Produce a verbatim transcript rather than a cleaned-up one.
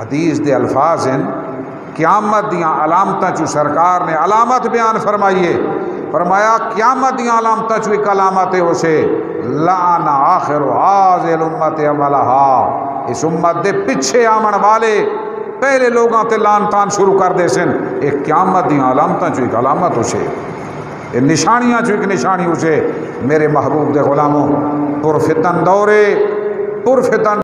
हदीस दे अल्फाज हैं क्यामत दियाँ अलामतां चू सरकार ने अलामत बयान फरमाइए, फरमाया क्यामत दियाँ अलामतां चू एक अलामत है उसे लान आखिर हाज़िल उम्मत अमलहा, इस उम्मत दे पिछे आमन वाले पहले लोगों ते लान तान शुरू कर दे सन। एक क्यामत दियाँ अलामतां चू एक अलामत उसे, निशानियाँ चू एक निशानी उसे। मेरे महबूब दे गुलामों, पुरफितन दौरे पुरफितन